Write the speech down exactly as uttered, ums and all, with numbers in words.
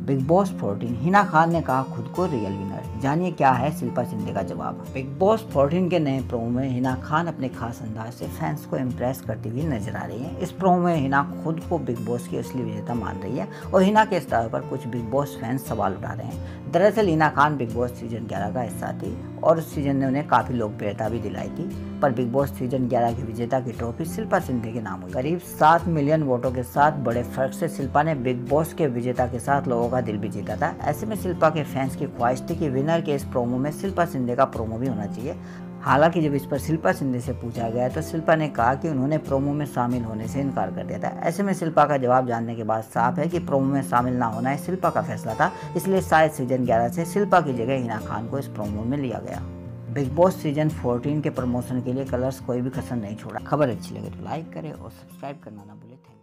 Big boss चौदह हिना खान ने कहा खुद को रियल विनर। जानिए क्या है शिल्पा शिंदे का जवाब। बिग बॉस चौदह के नए प्रोमो में हिना खान अपने खास अंदाज से फैंस को इम्प्रेस करती हुई नजर आ रही हैं। इस प्रोमो में हिना खुद को बिग बॉस की असली विजेता मान रही है और हिना के स्टार पर कुछ बिग बॉस फैंस सवाल उठा रहे हैं। दरअसल Hina Khan Bigg Boss season ग्यारह का हिस्सा थी और उस सीजन ने उन्हें काफी लोकप्रियता भी दिलाई थी, पर बिग बॉस सीजन ग्यारह की विजेता की ट्रॉफी शिल्पा शिंदे के नाम हुई। करीब सात मिलियन वोटों के साथ बड़े फर्क से शिल्पा ने बिग बॉस के विजेता के साथ लोगों का दिल भी जीता था। ऐसे में शिल्पा के फैंस की ख्वाहिश थी कि विनर के इस प्रोमो में शिल्पा शिंदे का प्रोमो भी होना चाहिए। हालांकि जब इस पर शिल्पा शिंदे से पूछा गया तो शिल्पा ने कहा कि उन्होंने प्रोमो में शामिल होने से इनकार कर दिया था। ऐसे में शिल्पा का जवाब जानने के बाद साफ है कि प्रोमो में शामिल ना होना शिल्पा का फैसला था, इसलिए शायद सीजन ग्यारह से शिल्पा की जगह हिना खान को इस प्रोमो में लिया गया। बिग बॉस सीजन चौदह के प्रमोशन के लिए कलर्स कोई भी कसर नहीं छोड़ा। खबर अच्छी लगे तो लाइक करें और सब्सक्राइब करना ना भूलें। Thank you.